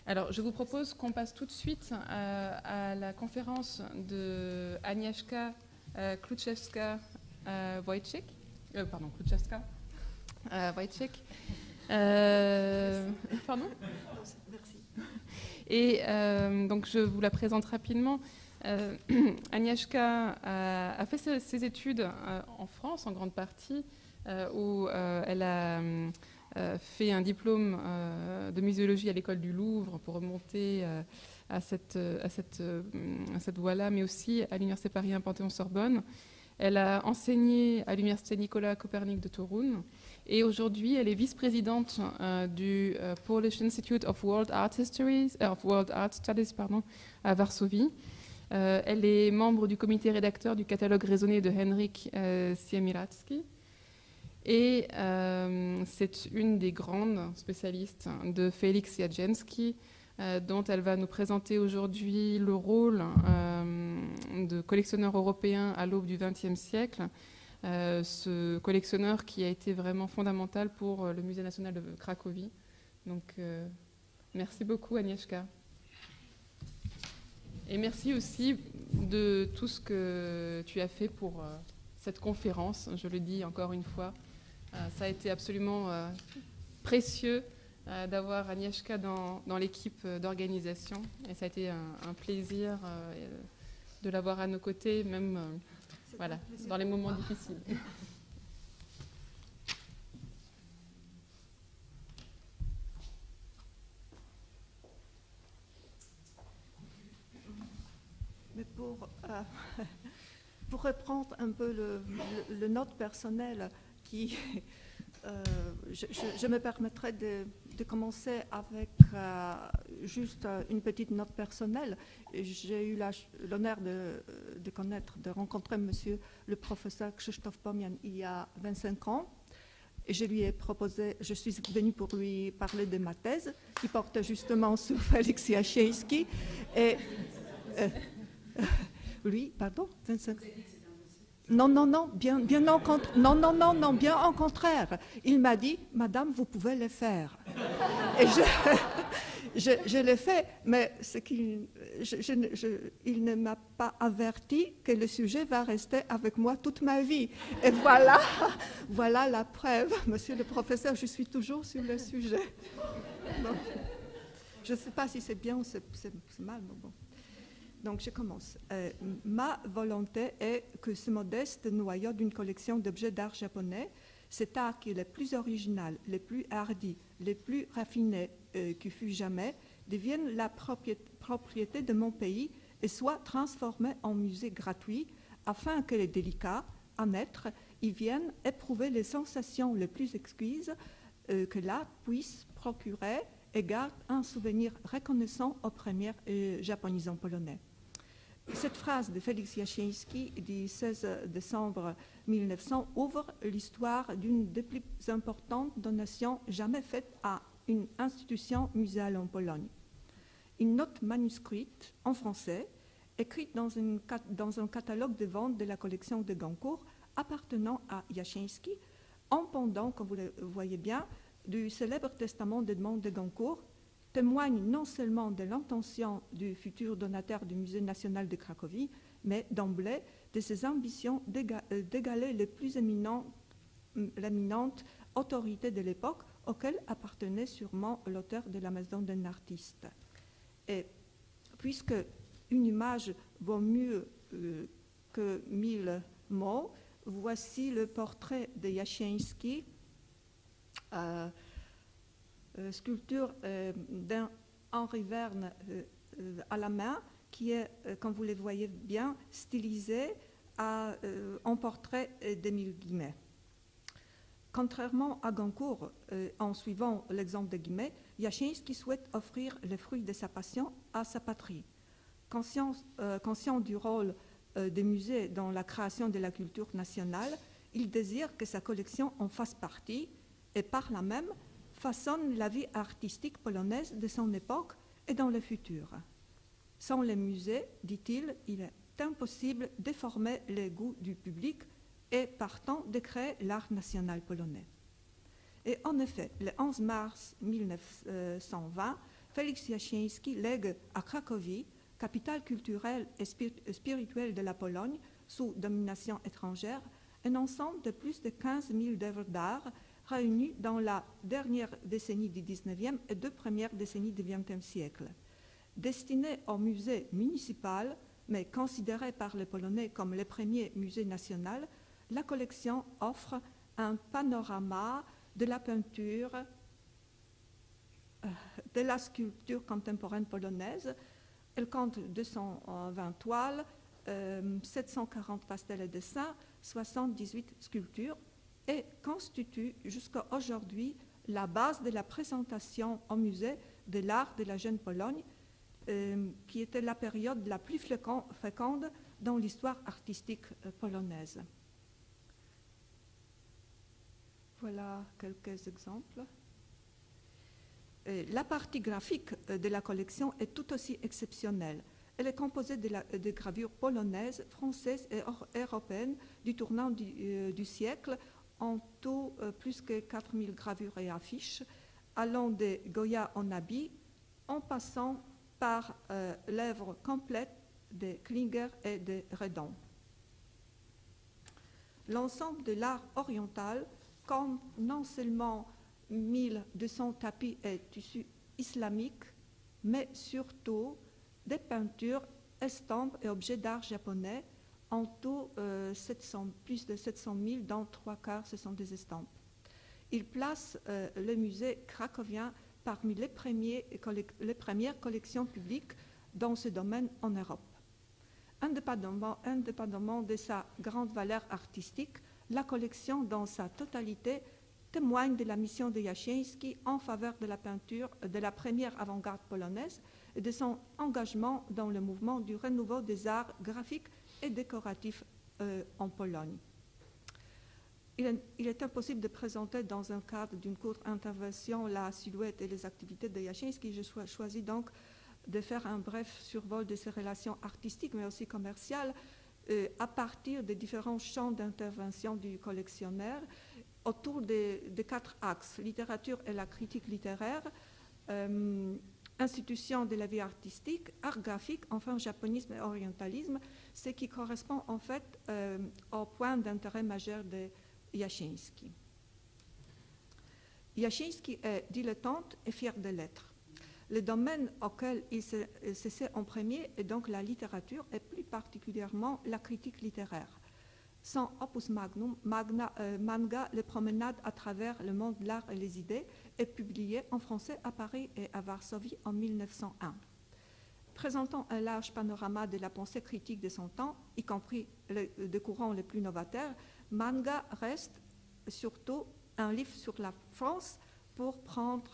Alors, je vous propose qu'on passe tout de suite à la conférence de Agnieszka Kluczewska-Wojcik. Pardon, Kluczewska-Wojcik. Pardon ? Merci. Et donc, je vous la présente rapidement. Agnieszka a fait ses études en France, en grande partie, où elle a fait un diplôme de muséologie à l'école du Louvre pour remonter à cette voie-là, mais aussi à l'Université Paris 1 Panthéon-Sorbonne. Elle a enseigné à l'Université Nicolas Copernic de Toruń et aujourd'hui elle est vice-présidente du Polish Institute of World Art Studies à Varsovie. Elle est membre du comité rédacteur du catalogue raisonné de Henryk Siemiradzki. Et c'est une des grandes spécialistes de Félix Jarzembski, dont elle va nous présenter aujourd'hui le rôle de collectionneur européen à l'aube du XXe siècle. Ce collectionneur qui a été vraiment fondamental pour le Musée national de Cracovie. Donc, merci beaucoup, Agnieszka. Et merci aussi de tout ce que tu as fait pour cette conférence. Je le dis encore une fois. Ça a été absolument précieux d'avoir Agnieszka dans l'équipe d'organisation. Et ça a été un plaisir de l'avoir à nos côtés, même voilà, dans les moments difficiles. Mais pour reprendre un peu le note personnelle, je me permettrai de commencer avec juste une petite note personnelle. J'ai eu l'honneur de rencontrer monsieur le professeur Krzysztof Pomian il y a 25 ans. Et je lui ai proposé, je suis venue pour lui parler de ma thèse, qui porte justement sur Félix Jarzembski. Et lui, pardon, 25 ans. Non, bien au contraire. Il m'a dit, Madame, vous pouvez le faire. Et je l'ai fait, mais il ne m'a pas averti que le sujet va rester avec moi toute ma vie. Et voilà la preuve. Monsieur le professeur, je suis toujours sur le sujet. Donc, je ne sais pas si c'est bien ou c'est mal, mais bon. Donc, je commence. Ma volonté est que ce modeste noyau d'une collection d'objets d'art japonais, cet art qui est le plus original, le plus hardi, le plus raffiné qui fut jamais, devienne la propriété de mon pays et soit transformé en musée gratuit afin que les délicats, à naître, y viennent éprouver les sensations les plus exquises que l'art puisse procurer et garde un souvenir reconnaissant aux premiers japonisants polonais. Cette phrase de Félix Jarzembski du 16 décembre 1900 ouvre l'histoire d'une des plus importantes donations jamais faites à une institution muséale en Pologne. Une note manuscrite en français, écrite dans un catalogue de vente de la collection de Goncourt appartenant à Jarzembski, en pendant, comme vous le voyez bien, du célèbre testament d'Edmond de Goncourt, témoigne non seulement de l'intention du futur donateur du Musée national de Cracovie, mais d'emblée de ses ambitions d'égaler les plus l'éminente autorité de l'époque auquel appartenait sûrement l'auteur de la maison d'un artiste. Et puisque une image vaut mieux que 1000 mots, voici le portrait de Jarzembski, sculpture d'un Henri Verne à la main, qui est, comme vous le voyez bien, stylisé en portrait d'Émile Guimet. Contrairement à Goncourt, en suivant l'exemple de Guimet, Jarzembski souhaite offrir les fruits de sa passion à sa patrie. Conscient du rôle des musées dans la création de la culture nationale, il désire que sa collection en fasse partie et par là même façonne la vie artistique polonaise de son époque et dans le futur. Sans les musées, dit-il, il est impossible de former les goûts du public et partant de créer l'art national polonais. Et en effet, le 11 mars 1920, Félix Jasieński lègue à Cracovie, capitale culturelle et spirituelle de la Pologne, sous domination étrangère, un ensemble de plus de 15 000 œuvres d'art réunies dans la dernière décennie du XIXe et deux premières décennies du XXe siècle. Destinée au musée municipal, mais considérée par les Polonais comme le premier musée national, la collection offre un panorama de la peinture, de la sculpture contemporaine polonaise. Elle compte 220 toiles, 740 pastels et dessins, 78 sculptures et constitue jusqu'à aujourd'hui la base de la présentation au musée de l'art de la jeune Pologne, qui était la période la plus féconde dans l'histoire artistique polonaise. Voilà quelques exemples. La partie graphique de la collection est tout aussi exceptionnelle. Elle est composée de gravures polonaises, françaises et européennes du tournant du siècle, en tout plus que 4000 gravures et affiches, allant de Goya en habit, en passant par l'œuvre complète de Klinger et de Redon. L'ensemble de l'art oriental compte non seulement 1200 tapis et tissus islamiques, mais surtout des peintures, estampes et objets d'art japonais, en tout plus de 700 000, dont 3/4 ce sont des estampes. Il place le musée cracovien parmi les premières collections publiques dans ce domaine en Europe. Indépendamment de sa grande valeur artistique, la collection dans sa totalité témoigne de la mission de Jasieński en faveur de la peinture de la première avant-garde polonaise et de son engagement dans le mouvement du renouveau des arts graphiques et décoratifs en Pologne. Il est impossible de présenter dans un cadre d'une courte intervention la silhouette et les activités de Jasieński. Je choisis donc de faire un bref survol de ses relations artistiques, mais aussi commerciales, à partir des différents champs d'intervention du collectionneur, autour des 4 axes: littérature et la critique littéraire, institution de la vie artistique, art graphique, enfin japonisme et orientalisme, ce qui correspond en fait au point d'intérêt majeur de Jasieński. Jasieński est dilettante et fier de l'être. Le domaine auquel il s'essaie en premier est donc la littérature et plus particulièrement la critique littéraire. Son opus magnum, manga, Les promenades à travers le monde de l'art et les idées, est publié en français à Paris et à Varsovie en 1901. Présentant un large panorama de la pensée critique de son temps, y compris de courants les plus novateurs, Manga reste surtout un livre sur la France pour prendre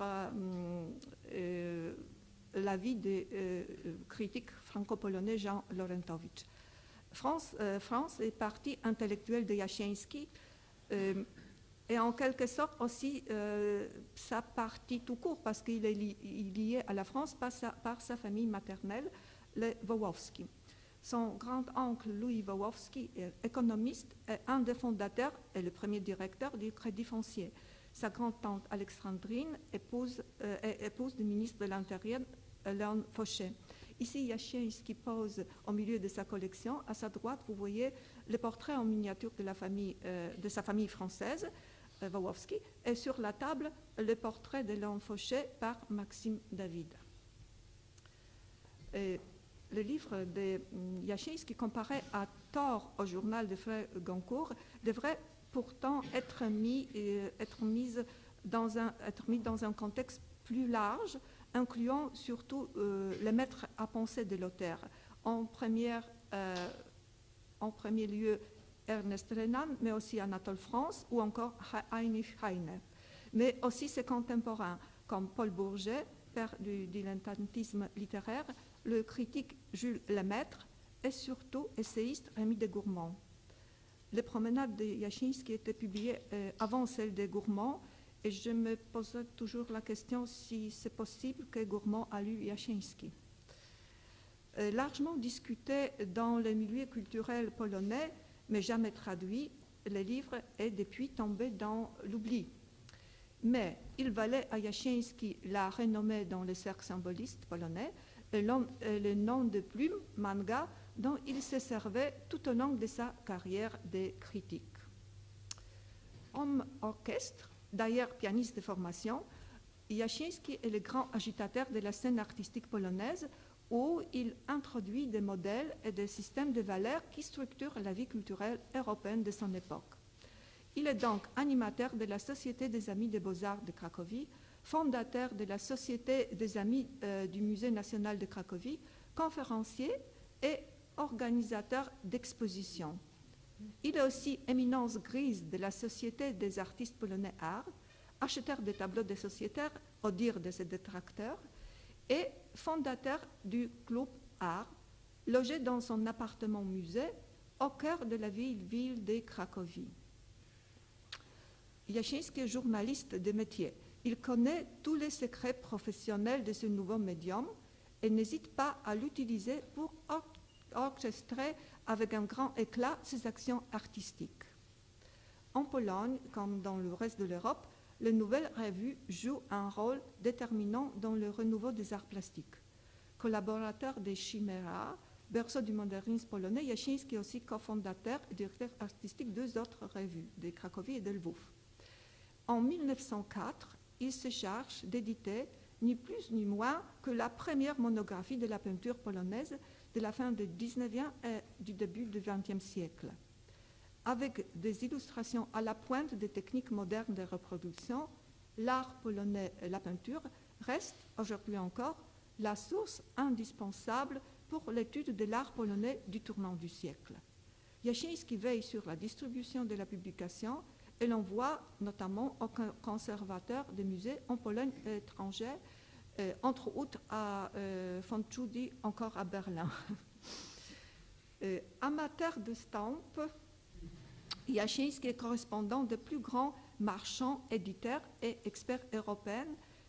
l'avis du critique franco-polonais Jean Laurentowicz. France est partie intellectuelle de Jasieński et en quelque sorte aussi sa partie tout court, parce qu'il est lié à la France par sa famille maternelle, les Wołowski. Son grand-oncle Louis Wołowski est économiste et un des fondateurs et le premier directeur du Crédit foncier. Sa grand-tante Alexandrine épouse du ministre de l'Intérieur, Léon Fauché. Ici, Jasieński pose au milieu de sa collection. À sa droite, vous voyez le portrait en miniature de sa famille française, Wołowski, et sur la table, le portrait de Léon Fauché par Maxime David. Le livre de Jasieński, comparé à tort au journal de frère Goncourt, devrait pourtant être mis dans un contexte plus large, incluant surtout les maîtres à penser de l'auteur. En premier lieu, Ernest Renan, mais aussi Anatole France ou encore Heinrich Heine. Mais aussi ses contemporains, comme Paul Bourget, père du dilettantisme littéraire, le critique Jules Lemaître et surtout essayiste Rémy de Gourmont. Les promenades de Jasieński étaient publiées avant celles de Gourmont, et je me pose toujours la question si c'est possible que Gourmont a lu Jasieński. Largement discuté dans le milieu culturel polonais, mais jamais traduit, le livre est depuis tombé dans l'oubli. Mais il valait à Jasiński la renommée dans les cercles symbolistes polonais et le nom de plume, manga, dont il se servait tout au long de sa carrière de critique. Homme orchestre, d'ailleurs pianiste de formation, Jasiński est le grand agitateur de la scène artistique polonaise où il introduit des modèles et des systèmes de valeurs qui structurent la vie culturelle européenne de son époque. Il est donc animateur de la Société des Amis des Beaux-Arts de Cracovie, fondateur de la Société des Amis du Musée national de Cracovie, conférencier et organisateur d'expositions. Il est aussi éminence grise de la Société des artistes polonais Art, acheteur de tableaux de sociétaires au dire de ses détracteurs, et fondateur du Club Art, logé dans son appartement-musée au cœur de la ville de Cracovie. Jasiński est journaliste de métier. Il connaît tous les secrets professionnels de ce nouveau médium et n'hésite pas à l'utiliser pour orchestrer avec un grand éclat ses actions artistiques. En Pologne, comme dans le reste de l'Europe, les nouvelles revues jouent un rôle déterminant dans le renouveau des arts plastiques. Collaborateur des Chiméras, berceau du modernisme polonais, Jasiński est aussi cofondateur et directeur artistique de deux autres revues, de Cracovie et de Lwów. En 1904, il se charge d'éditer ni plus ni moins que la première monographie de la peinture polonaise de la fin du XIXe et du début du XXe siècle. Avec des illustrations à la pointe des techniques modernes de reproduction, l'art polonais et la peinture restent aujourd'hui encore la source indispensable pour l'étude de l'art polonais du tournant du siècle. Jasiński veille sur la distribution de la publication et l'envoie notamment aux conservateurs des musées en Pologne et étrangers, entre autres à Fonczudi, encore à Berlin. Amateur d'estampes, Jasiński est correspondant des plus grands marchands, éditeurs et experts européens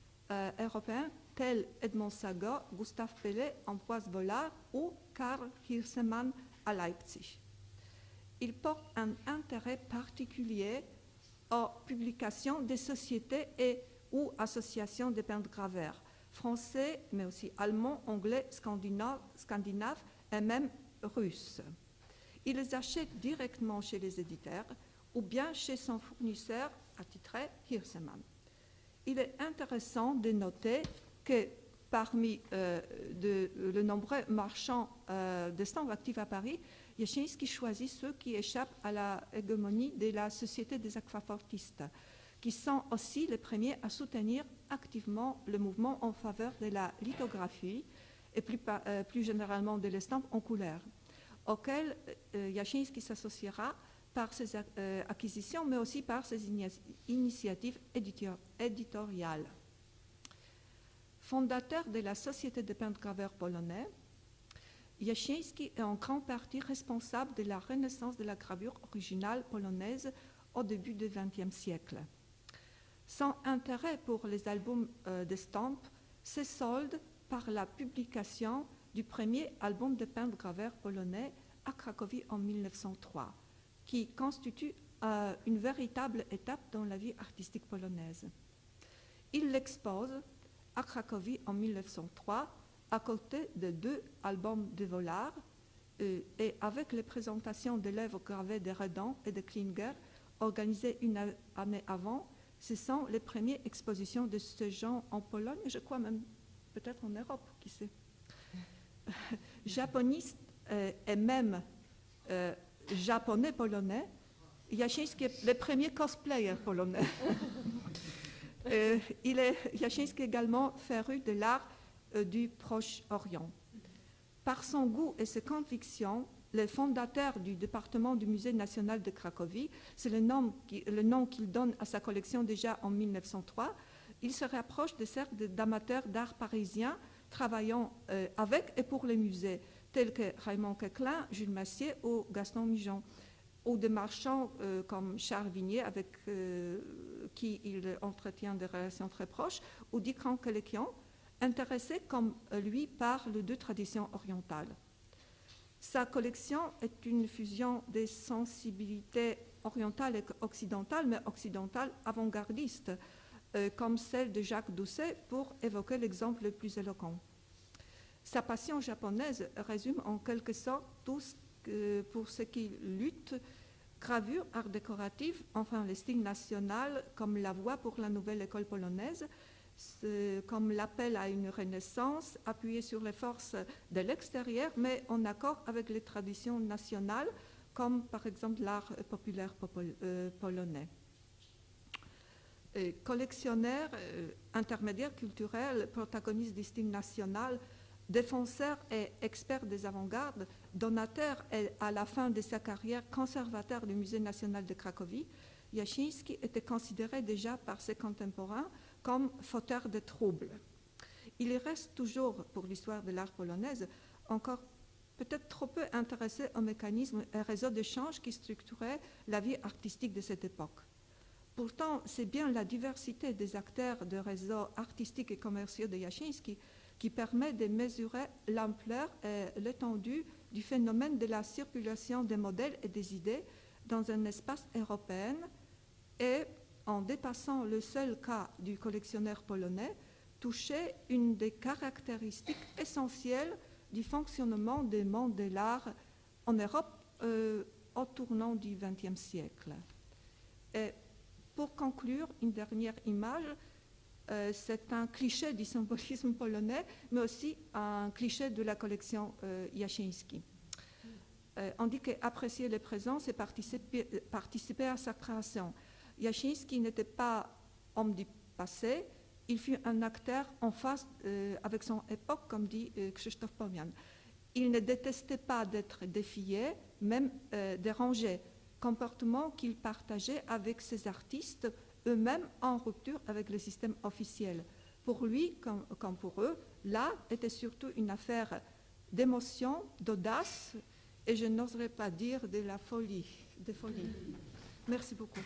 tels Edmond Sagot, Gustave Pellet, Ambroise Vollard ou Karl Hirsemann à Leipzig. Il porte un intérêt particulier aux publications des sociétés et ou associations de peintres graveurs, français, mais aussi allemands, anglais, scandinaves et même russes. Il les achète directement chez les éditeurs ou bien chez son fournisseur attitré Hirsemann. Il est intéressant de noter que parmi les nombreux marchands d'estampes actifs à Paris, Jasiński choisit ceux qui échappent à la hégémonie de la Société des aquafortistes, qui sont aussi les premiers à soutenir activement le mouvement en faveur de la lithographie et plus généralement de l'estampe en couleur, auquel Jasiński s'associera par ses acquisitions, mais aussi par ses initiatives éditoriales. Fondateur de la Société des peintres graveurs polonais, Jasiński est en grande partie responsable de la renaissance de la gravure originale polonaise au début du XXe siècle. Son intérêt pour les albums d'estampes se solde par la publication du premier album de peintres graveurs polonais à Cracovie en 1903, qui constitue une véritable étape dans la vie artistique polonaise. Il l'expose à Cracovie en 1903 à côté de deux albums de Vollard et avec les présentations de l'œuvre gravée de Redon et de Klinger organisées une année avant. Ce sont les premières expositions de ce genre en Pologne, je crois même peut-être en Europe, qui sait. Japoniste et même japonais-polonais, Jasiński est le premier cosplayer polonais. Jasiński est également féru de l'art du Proche-Orient. Par son goût et ses convictions, le fondateur du département du Musée national de Cracovie, c'est le nom qu'il donne à sa collection déjà en 1903, il se rapproche de cercles d'amateurs d'art parisiens travaillant avec et pour les musées, tels que Raymond Queclin, Jules Massier ou Gaston Migeon, ou de marchands comme Charles Vignier, avec qui il entretient des relations très proches, ou Dikran Kelekian, intéressé comme lui par les deux traditions orientales. Sa collection est une fusion des sensibilités orientales et occidentales, mais occidentales avant-gardistes, comme celle de Jacques Doucet, pour évoquer l'exemple le plus éloquent. Sa passion japonaise résume en quelque sorte tout pour ce qui lutte, gravure, art décoratif, enfin le style national comme la voie pour la nouvelle école polonaise, comme l'appel à une renaissance appuyée sur les forces de l'extérieur, mais en accord avec les traditions nationales, comme par exemple l'art populaire polonais. Collectionneur, intermédiaire culturel, protagoniste du style national, défenseur et expert des avant-gardes, donateur et à la fin de sa carrière conservateur du Musée national de Cracovie, Jasiński était considéré déjà par ses contemporains comme fauteur de troubles. Il reste toujours, pour l'histoire de l'art polonaise, encore peut-être trop peu intéressé aux mécanismes et réseaux d'échange qui structuraient la vie artistique de cette époque. Pourtant, c'est bien la diversité des acteurs de réseaux artistiques et commerciaux de Jasiński qui permet de mesurer l'ampleur et l'étendue du phénomène de la circulation des modèles et des idées dans un espace européen et, en dépassant le seul cas du collectionneur polonais, toucher une des caractéristiques essentielles du fonctionnement des mondes de l'art en Europe au tournant du XXe siècle. Et pour conclure, une dernière image. C'est un cliché du symbolisme polonais, mais aussi un cliché de la collection Jasiński. On dit qu'apprécier le présent, c'est participer à sa création. Jasiński n'était pas homme du passé, il fut un acteur en phase avec son époque, comme dit Krzysztof Pomian. Il ne détestait pas d'être défié, même dérangé, comportement qu'il partageait avec ses artistes, eux-mêmes en rupture avec le système officiel. Pour lui, comme pour eux, l'art était surtout une affaire d'émotion, d'audace, et je n'oserais pas dire de la folie, de folie. Merci beaucoup.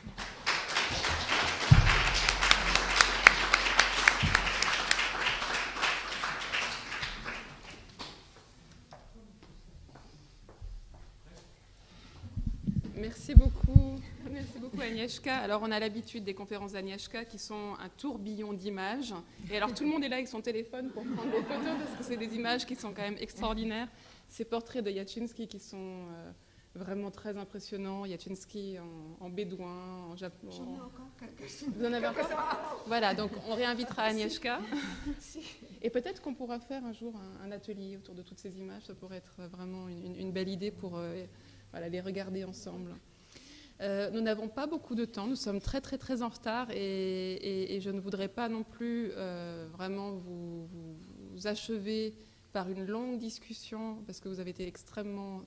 Merci beaucoup. Merci beaucoup Agnieszka. Alors on a l'habitude des conférences d'Agnieszka qui sont un tourbillon d'images. Et alors tout le monde est là avec son téléphone pour prendre des photos parce que c'est des images qui sont quand même extraordinaires. Ces portraits de Jasiński qui sont vraiment très impressionnants. Jasiński en bédouin, en japon. J'en ai encore quelques-uns. Vous en avez encore ? Voilà, donc on réinvitera Agnieszka. Et peut-être qu'on pourra faire un jour un atelier autour de toutes ces images. Ça pourrait être vraiment une belle idée pour voilà, les regarder ensemble. Nous n'avons pas beaucoup de temps, nous sommes très en retard et je ne voudrais pas non plus vraiment vous achever par une longue discussion parce que vous avez été extrêmement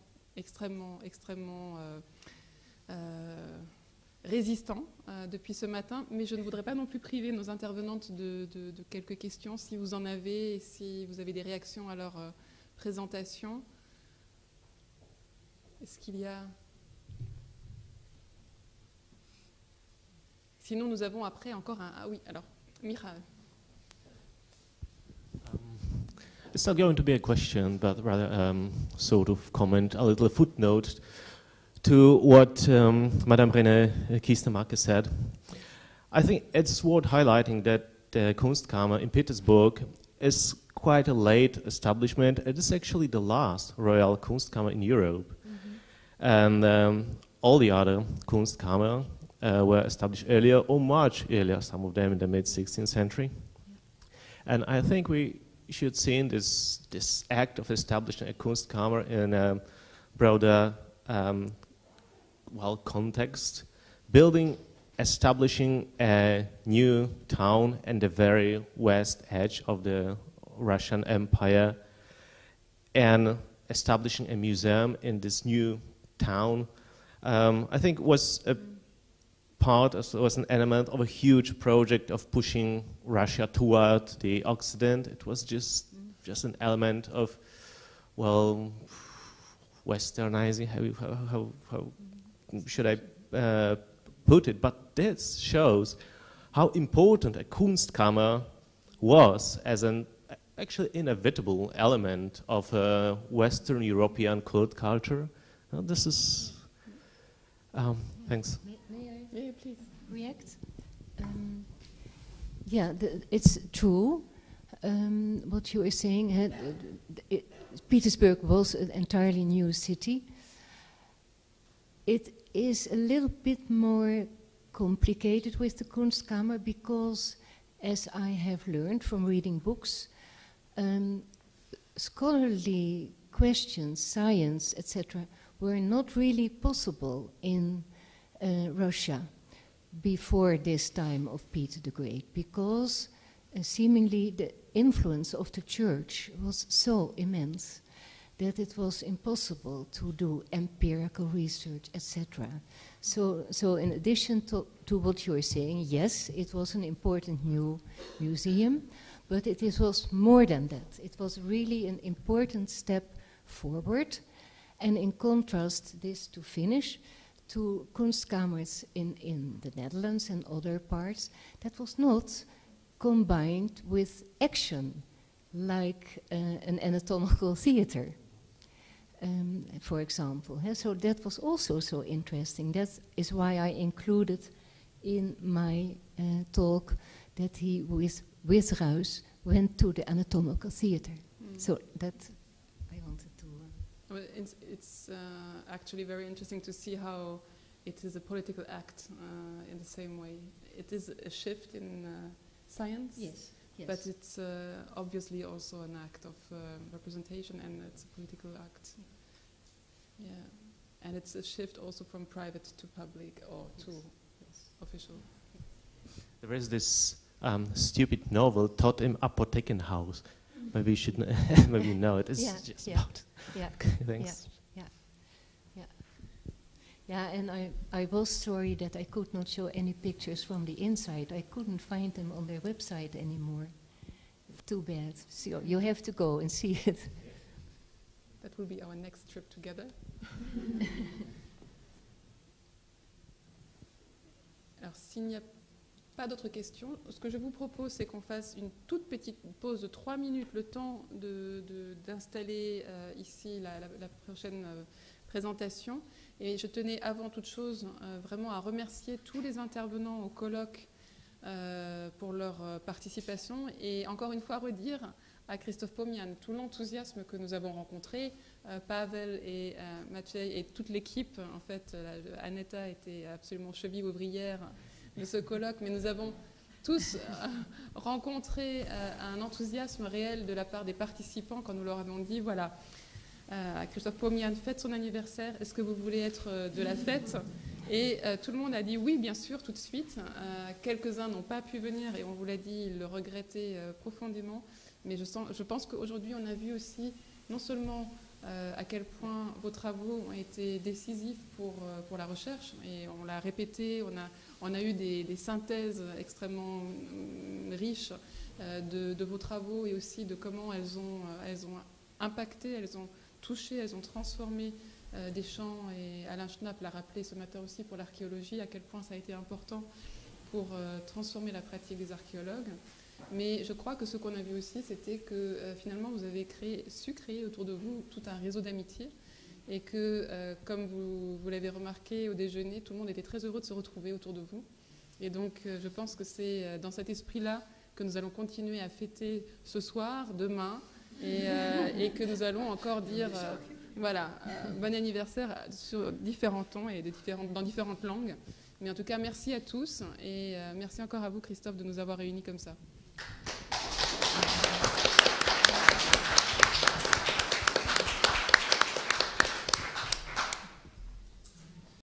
résistants depuis ce matin, mais je ne voudrais pas non plus priver nos intervenantes de quelques questions si vous en avez et si vous avez des réactions à leur présentation. Est-ce qu'il y a... Sinon, nous avons après encore un... Ah oui, alors, Michal. It's not going to be a question, but rather sort of comment, a little footnote to what Madame Renée Kiestermacher said. I think it's worth highlighting that the Kunstkammer in Petersburg is quite a late establishment. It is actually the last Royal Kunstkammer in Europe. And all the other Kunstkammer were established earlier or much earlier, some of them in the mid-16th century. And I think we should see in this act of establishing a Kunstkammer in a broader context, establishing a new town in the very west edge of the Russian Empire and establishing a museum in this new town, I think was an element of a huge project of pushing Russia toward the Occident. It was just an element of, well, westernizing, how should I put it? But this shows how important a Kunstkammer was as an actually inevitable element of Western European cult culture. This is... thanks. May I please react? Yeah, it's true. What you are saying, Petersburg was an entirely new city. It is a little bit more complicated with the Kunstkammer because, as I have learned from reading books, scholarly questions, science, etc., were not really possible in Russia before this time of Peter the Great, because seemingly the influence of the church was so immense that it was impossible to do empirical research, etc. So in addition to what you are saying, yes, it was an important new museum, but it was more than that. It was really an important step forward. And in contrast, this to finish, to Kunstkammers in the Netherlands and other parts, that was not combined with action, like an anatomical theater, for example. So that was also so interesting. That is why I included in my talk that he, with Ruys, went to the anatomical theater. So that I wanted to... Well, it's actually very interesting to see how it is a political act in the same way. It is a shift in science, Yes. but it's obviously also an act of representation, and it's a political act. Yeah, and it's a shift also from private to public or to official. There is this stupid novel, Tod im Apothekenhaus. Maybe you should maybe you know it. It's just about. Yeah. Thanks. Yeah, and I was sorry that I could not show any pictures from the inside. I couldn't find them on their website anymore. Too bad. So you have to go and see it. That will be our next trip together. Alors, s'il n'y a pas d'autres questions, ce que je vous propose, c'est qu'on fasse une toute petite pause de 3 minutes, le temps d'installer ici la prochaine présentation. Et je tenais avant toute chose vraiment à remercier tous les intervenants au colloque pour leur participation, et encore une fois redire à Christophe Pomian tout l'enthousiasme que nous avons rencontré. Pavel et Maciej et toute l'équipe, en fait, Aneta était absolument cheville ouvrière de ce colloque, mais nous avons tous rencontré un enthousiasme réel de la part des participants quand nous leur avons dit, voilà, Christophe Pomian fête son anniversaire, est-ce que vous voulez être de la fête? Et tout le monde a dit oui, bien sûr, tout de suite. Quelques-uns n'ont pas pu venir et on vous l'a dit, ils le regrettaient profondément. Mais je pense qu'aujourd'hui, on a vu aussi non seulement à quel point vos travaux ont été décisifs pour la recherche, et on l'a répété, on a eu des synthèses extrêmement riches de vos travaux, et aussi de comment elles ont impacté, elles ont touché, elles ont transformé des champs, et Alain Schnapp l'a rappelé ce matin aussi pour l'archéologie, à quel point ça a été important pour transformer la pratique des archéologues. Mais je crois que ce qu'on a vu aussi, c'était que finalement vous avez su créer autour de vous tout un réseau d'amitié, et que comme vous l'avez remarqué au déjeuner, tout le monde était très heureux de se retrouver autour de vous. Et donc je pense que c'est dans cet esprit-là que nous allons continuer à fêter ce soir, demain, et que nous allons encore dire voilà, bon anniversaire sur différents tons et dans différentes langues. Mais en tout cas, merci à tous, et merci encore à vous, Christophe, de nous avoir réunis comme ça.